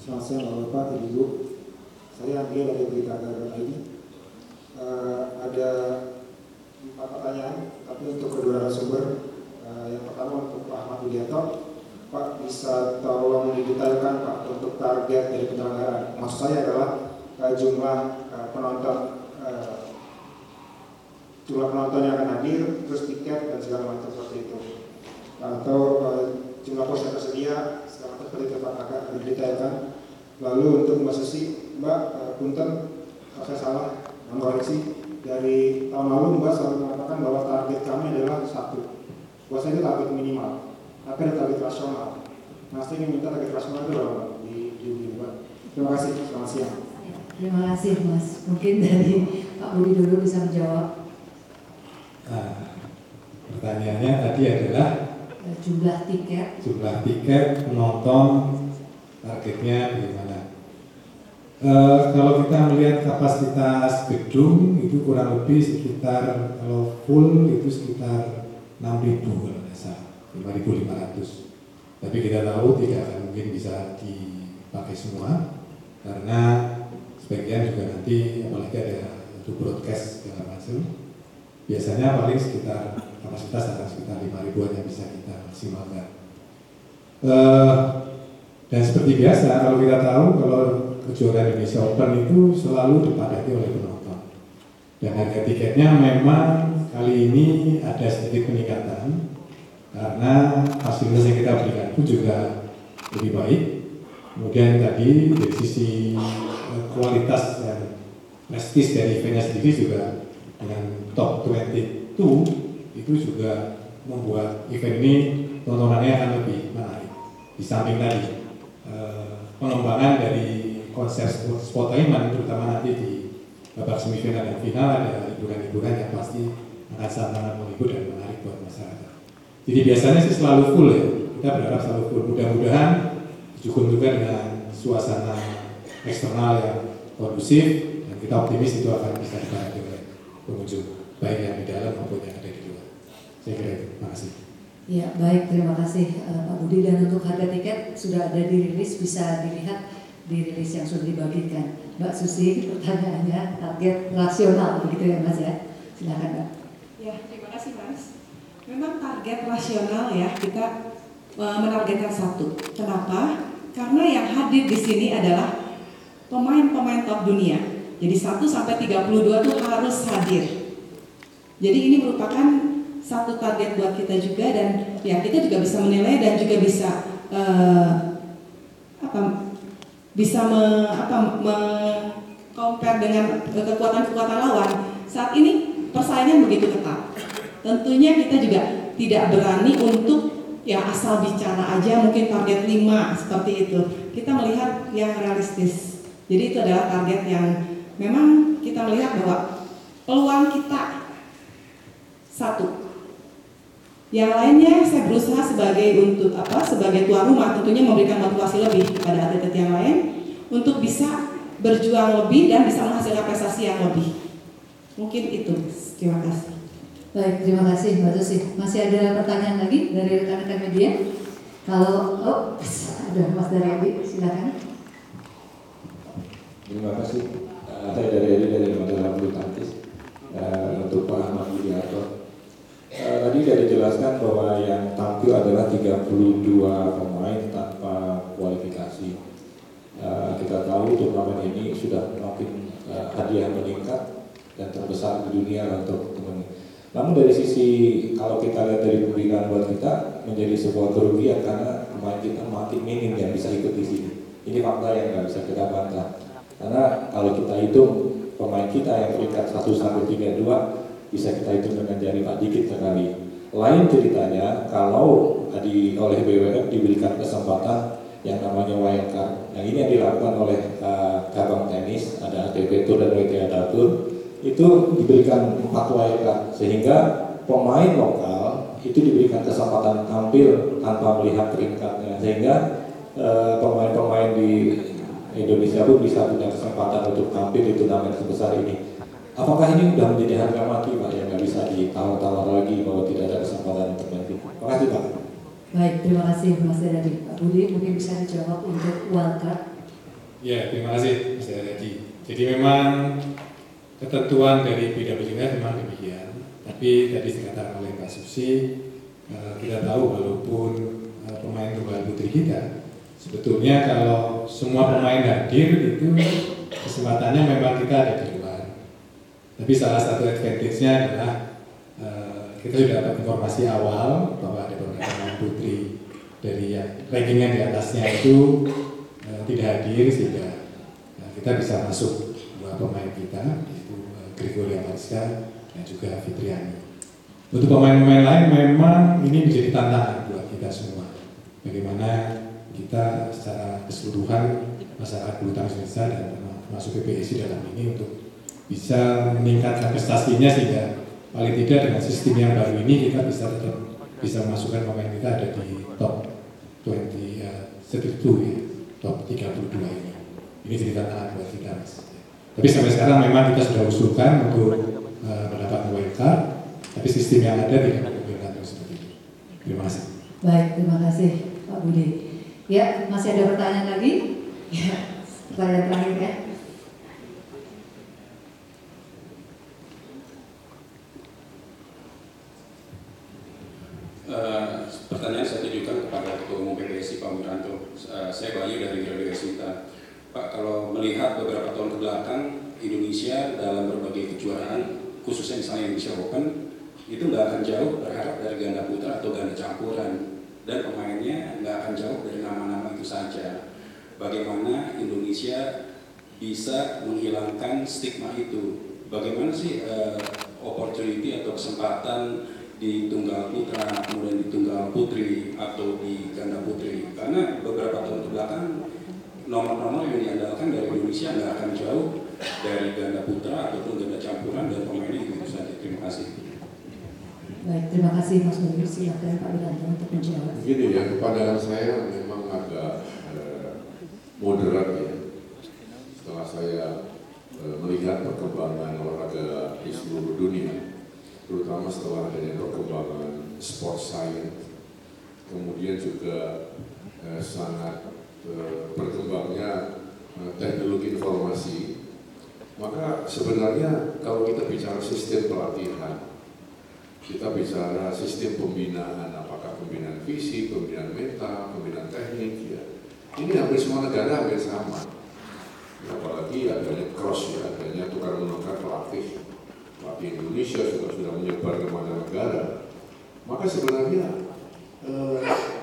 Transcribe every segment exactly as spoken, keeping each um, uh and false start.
Selamat siang Bapak, Ibu. Saya Anggi dari Berita Agar I D. Uh, ada empat pertanyaan, tapi untuk kedua narasumber. Uh, yang pertama untuk Pak Ahmad Widianto. Pak, bisa tolong didetailkan Pak untuk target dari penyelenggaraan. Maksud saya adalah uh, jumlah uh, penonton, uh, jumlah penonton yang akan hadir, terus tiket dan segala macam seperti itu. Atau uh, jumlah kursi yang tersedia, segala macam seperti itu Pak, agak didetailkan. Lalu untuk Mbak Susi, Mbak uh, Punten, kalau saya salah, mengoreksi, dari tahun lalu Mbak selalu mengatakan bahwa target kami adalah satu. Buat saya itu target minimal, tapi ada target rasional. Nah, saya ingin minta target rasional itu berapa Mbak? Di, di, di Mbak. Terima kasih, selamat siang. Terima kasih Mas, mungkin dari Pak Budi dulu bisa menjawab. Nah, pertanyaannya tadi adalah jumlah tiket. Jumlah tiket penonton, targetnya bagaimana? E, kalau kita melihat kapasitas gedung itu kurang lebih sekitar, kalau full itu sekitar enam ribu kalau tidak salah, lima ribu lima ratus. Tapi kita tahu tidak akan mungkin bisa dipakai semua karena sebagian juga nanti apalagi ada untuk broadcast segala macam. Biasanya paling sekitar kapasitas akan sekitar lima ribuan yang bisa kita maksimalkan. E, Dan seperti biasa, kalau kita tahu kalau kejuaraan Indonesia Open itu selalu dipadati oleh penonton. Dan harga tiketnya memang kali ini ada sedikit peningkatan karena fasilitas yang kita berikan pun juga lebih baik. Kemudian tadi dari sisi kualitas dan prestis dari eventnya sendiri juga dengan top dua puluh dua itu juga membuat event ini tontonannya akan lebih menarik. Di samping tadi pengembangan dari konsep sportainment terutama nanti di babak semifinal dan final ada hiburan-hiburan yang pasti akan sangat menghibur dan menarik buat masyarakat. Jadi biasanya sih selalu full ya, kita berharap selalu full. Mudah-mudahan didukung juga dengan suasana eksternal yang kondusif dan kita optimis itu akan bisa dipadati oleh pengunjung baik yang di dalam maupun yang ada di luar. Saya kira itu. Terima kasih. Ya baik, terima kasih uh, Pak Budi. Dan untuk harga tiket sudah ada dirilis, bisa dilihat di rilis yang sudah dibagikan. Mbak Susi, pertanyaannya target rasional begitu ya Mas ya? Silakan Mbak. Ya, terima kasih Mas. Memang target rasional ya, kita uh, menargetkan satu. Kenapa? Karena yang hadir di sini adalah pemain-pemain top dunia. Jadi satu sampai tiga puluh dua itu harus hadir. Jadi ini merupakan satu target buat kita juga, dan ya kita juga bisa menilai dan juga bisa uh, apa bisa me, apa me compare dengan kekuatan-kekuatan lawan. Saat ini persaingan begitu ketat. Tentunya kita juga tidak berani untuk ya asal bicara aja mungkin target lima seperti itu. Kita melihat yang realistis. Jadi itu adalah target yang memang kita melihat bahwa peluang kita satu. Yang lainnya saya berusaha sebagai untuk apa sebagai tuan rumah tentunya memberikan motivasi lebih kepada atlet yang lain untuk bisa berjuang lebih dan bisa menghasilkan prestasi yang lebih. Mungkin itu. Terima kasih. Baik, terima kasih Mbak Susi. Masih ada pertanyaan lagi dari rekan-rekan media? Kalau oh ada Mas Daryadi, silakan. Terima kasih. Uh, saya dari dari Majalah Bulu Tangkis uh, untuk Pak Ahmad Widianto. Uh, tadi sudah dijelaskan bahwa yang tampil adalah tiga puluh dua pemain tanpa kualifikasi. Uh, kita tahu turnamen ini sudah makin uh, hadiah meningkat dan terbesar di dunia untuk teman. Namun dari sisi kalau kita lihat dari pemberitaan buat kita menjadi sebuah kerugian karena pemain kita makin minim yang bisa ikut di sini. Ini fakta yang nggak bisa kita bantah. Karena kalau kita hitung pemain kita yang peringkat satu sampai tiga puluh dua bisa kita hitung dengan jari pak dikit sekali. Lain ceritanya kalau di, oleh B W F diberikan kesempatan yang namanya wildcard. Yang ini yang dilakukan oleh uh, cabang tenis, ada A T P Tour dan W T A Tour, itu diberikan empat wildcard sehingga pemain lokal itu diberikan kesempatan tampil tanpa melihat peringkatnya, sehingga uh, pemain-pemain di Indonesia pun bisa punya kesempatan untuk tampil di turnamen sebesar ini. Apakah ini sudah menjadi harga mati Pak yang nggak bisa ditawar-tawar lagi bahwa tidak ada kesempatan untuk main? Terima kasih Pak. Baik, terima kasih Mas Daryadi. Pak Budi mungkin bisa dijawab untuk wildcard. Ya, terima kasih Mas Haji. Jadi memang ketentuan dari B W F memang demikian. Tapi tadi dikatakan oleh Mbak Susi, kita tahu walaupun pemain tunggal putri kita, sebetulnya kalau semua pemain hadir itu kesempatannya memang kita ada di luar. Tapi salah satu advantage-nya adalah kita sudah dapat informasi awal bahwa ada beberapa pemain putri dari yang ranking yang di atasnya itu tidak hadir, sehingga nah, kita bisa masuk dua pemain kita, yaitu uh, Gregoria Mariska dan juga Fitriani. Untuk pemain-pemain lain memang ini menjadi tantangan buat kita semua. Bagaimana kita secara keseluruhan masyarakat bulu tangkis Indonesia dan termasuk P B S I dalam ini untuk bisa meningkatkan prestasinya, sehingga paling tidak dengan sistem yang baru ini kita bisa tetap bisa memasukkan pemain kita ada di top dua puluh uh, segitu ya. Top tiga puluh dua ini. Ini jadi tantangan buat kita, Mas. Tapi sampai sekarang memang kita sudah usulkan untuk uh, mendapat wildcard, tapi sistem yang ada tidak memungkinkan seperti itu. Terima kasih. Baik, terima kasih Pak Budi. Ya, masih ada pertanyaan lagi? Ya, pertanyaan terakhir ya. Uh, pertanyaan saya tujukan kepada Ketua Umum P B S I Pak Wiranto. Uh, saya Bayu dari Graduate Sinta. Pak, kalau melihat beberapa tahun ke belakang Indonesia dalam berbagai kejuaraan, khususnya misalnya Indonesia Open, itu nggak akan jauh berharap dari ganda putra atau ganda campuran, dan pemainnya nggak akan jauh dari nama-nama itu saja. Bagaimana Indonesia bisa menghilangkan stigma itu? Bagaimana sih uh, opportunity atau kesempatan di tunggal putra, kemudian di tunggal putri atau di ganda putri? Karena beberapa tahun ke belakang nomor-nomor yang diandalkan dari Indonesia nggak akan jauh dari ganda putra ataupun ganda campuran, dan pemainnya itu saja. Terima kasih. Baik, terima kasih Mas Bayu. Silakan Pak Wiranto untuk menjawab. Begini ya, pandangan saya memang agak eh, moderat ya. Setelah saya eh, melihat perkembangan olahraga di seluruh dunia, terutama setelah adanya perkembangan sport science, kemudian juga eh, sangat eh, berkembangnya eh, teknologi informasi, maka sebenarnya kalau kita bicara sistem pelatihan, kita bicara sistem pembinaan, apakah pembinaan fisik, pembinaan mental, pembinaan teknik, ya, ini hampir semua negara hampir sama. Ya, apalagi adanya cross, ya, adanya tukar menukar pelatih. Pelatih Indonesia sudah sudah menyebar ke mana negara, maka sebenarnya eh,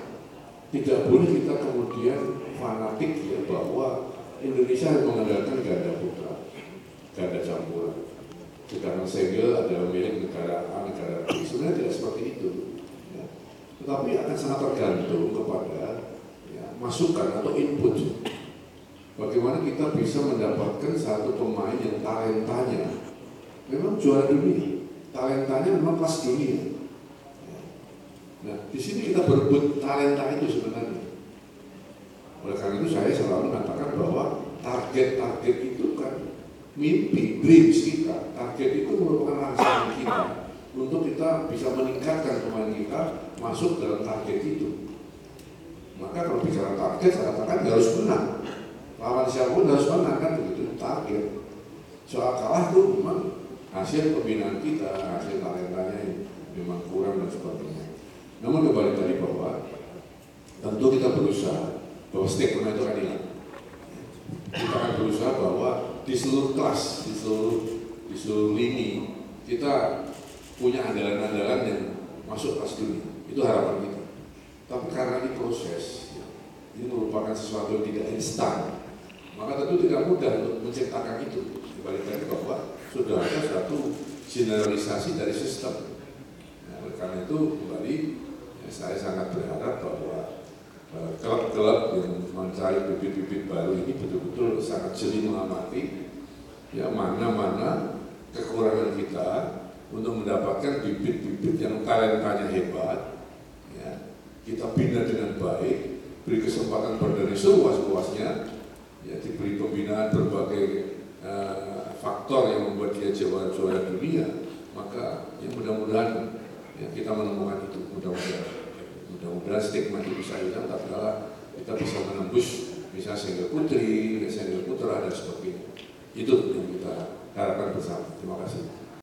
tidak boleh kita kemudian fanatik ya bahwa Indonesia harus mengandalkan ganda putra, ganda campuran. Sedangkan single adalah milik negara A, negara B. Sebenarnya tidak seperti itu. Ya. Tetapi akan sangat tergantung kepada ya, masukan atau input. Bagaimana kita bisa mendapatkan satu pemain yang talentanya memang juara dunia, talentanya memang kelas dunia. Nah, di sini kita berebut talenta itu sebenarnya. Oleh karena itu saya selalu mengatakan bahwa target-target itu kan mimpi, dreams kita. Target itu merupakan rangsangan kita untuk kita bisa meningkatkan pemain kita masuk dalam target itu. Maka kalau bicara target, saya katakan harus menang. Lawan siapapun harus menang, kan begitu target. Soal kalah itu memang hasil pembinaan kita, hasil talentanya yang memang kurang dan sebagainya. Namun kembali tadi bahwa tentu kita berusaha bahwa stigma itu akan hilang. Kita akan berusaha bahwa di seluruh kelas, di seluruh di seluruh lini kita punya andalan-andalan yang masuk kelas dunia. Itu harapan kita. Tapi karena ini proses, ini merupakan sesuatu yang tidak instan, maka tentu tidak mudah untuk menciptakan itu. Kembali tadi bahwa sudah ada satu generalisasi dari sistem. Nah, oleh karena itu kembali ya, saya sangat berharap bahwa uh, klub-klub yang mencari bibit-bibit baru ini betul-betul sangat jeli mengamati ya mana-mana kekurangan kita untuk mendapatkan bibit-bibit yang talentanya hebat. Ya, kita bina dengan baik, beri kesempatan berdiri seluas-luasnya, ya, diberi pembinaan berbagai uh, faktor yang membuat dia juara-juara dunia, maka ya mudah-mudahan ya, kita menemukan itu, mudah-mudahan mudah-mudahan stigma itu bisa hilang, tapi kita bisa menembus misalnya single putri, single putra dan sebagainya. Itu yang kita harapkan bersama. Terima kasih.